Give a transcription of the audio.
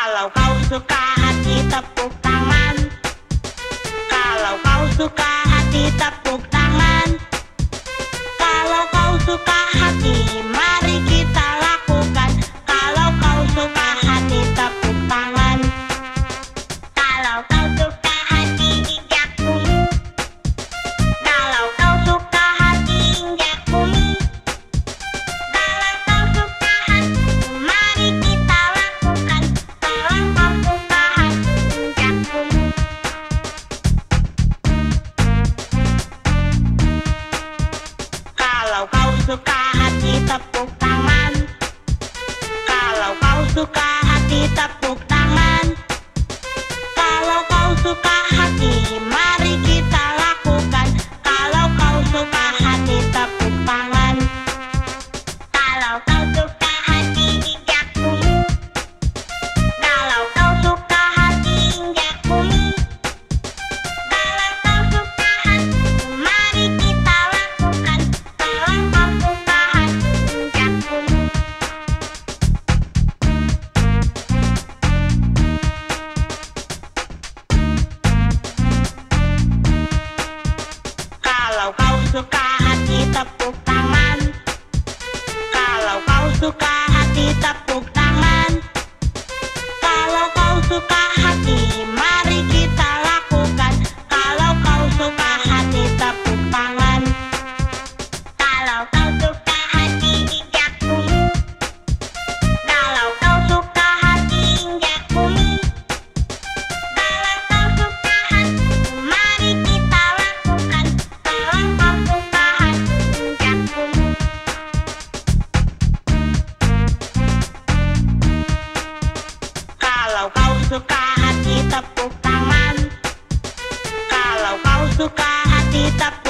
Kalau kau suka hati tepuk tangan. Kalau kau suka hati tepuk tangan. Kalau kau suka hati mari kita lakukan. Kalau kau suka hati tepuk tangan. Kalau kau suka hati injak bumi. Kalau kau suka hati injak bumi. Kalau kau suka hati mari kita lakukan. Kalau kau suka hati injak bumi. Kalau kau suka hati tepuk tangan. Kalau kau suka hati tepuk tangan. Kalau kau suka hati mari kita lakukan. Kalau kau suka hati tepuk tangan. Kalau kau suka hati injak bumi. Kalau kau suka hati injak bumi. Kalau kau suka hati mari kita lakukan. Kalau kau suka hati injak bumi. Kalau kau suka hati tepuk tangan. Kalau kau suka hati tepuk tangan. Kalau kau suka hati mari kita lakukan. Kalau kau suka hati tepuk tangan. Kalau kau suka hati injak bumi. Kalau kau suka hati injak bumi. Kalau kau suka hati mari kita lakukan. Kalau kau suka hati injak bumi. Kalau kau suka hati tepuk tangan. Kalau kau suka hati tepuk